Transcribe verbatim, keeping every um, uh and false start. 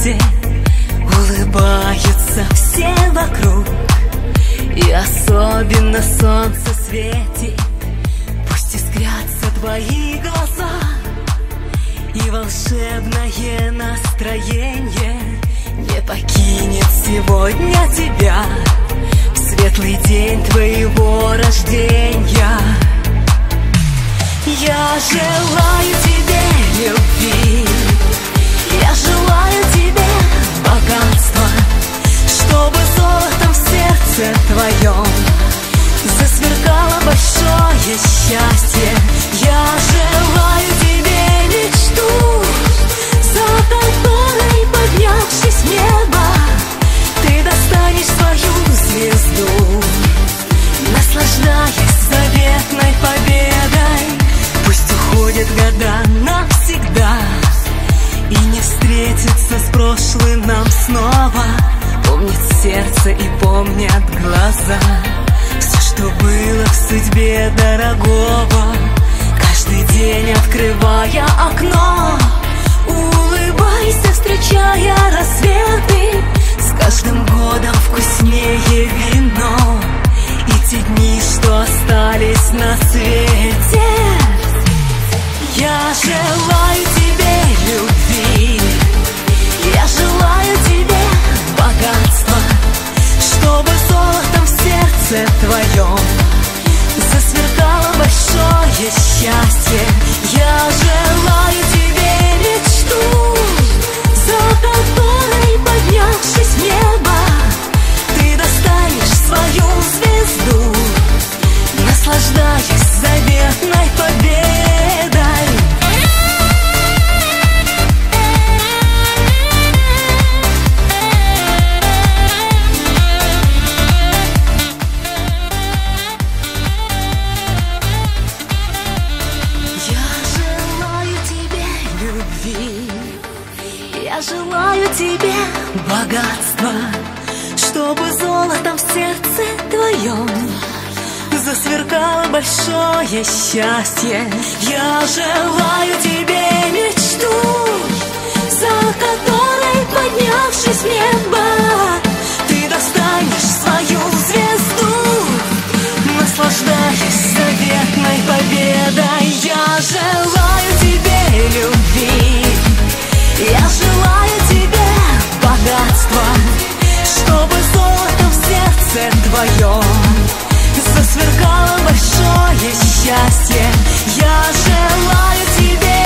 свете улыбаются все вокруг, и особенно солнце светит. Пусть искрятся твои глаза, и волшебное настроение не покинет сегодня тебя в светлый день твоего рождения. Я желаю тебе любви, я желаю тебе богатства, чтобы золотом в сердце твоем засверкало большое счастье. Я желаю тебе мечту, за которой, поднявшись в небо, ты достанешь свою звезду, наслаждаясь заветной победой. Пусть уходят года навсегда, и не встретиться с прошлым нам снова. Помнит сердце и помнят глаза все, что было в судьбе дорогого. Каждый день, открывая окно, улыбайся, встречая рассветы. С каждым годом вкуснее вино и те дни, что остались на свете. Я желаю тебе любви, я желаю тебе богатства, чтобы золотом в сердце твоем засверкало большое счастье. Я желаю тебе мечту, за которой, поднявшись в небо, ты достанешь свою звезду, наслаждаясь заветной победой. Я желаю тебе богатства, чтобы золотом в сердце твоем засверкало большое счастье. Я желаю тебе мечту, за которой, поднявшись в небо, ты достанешь свою звезду, наслаждаясь заветной победой. Я желаю тебе любви, я желаю тебе богатства, чтобы золотом в сердце твоем засверкало большое счастье. Я желаю тебе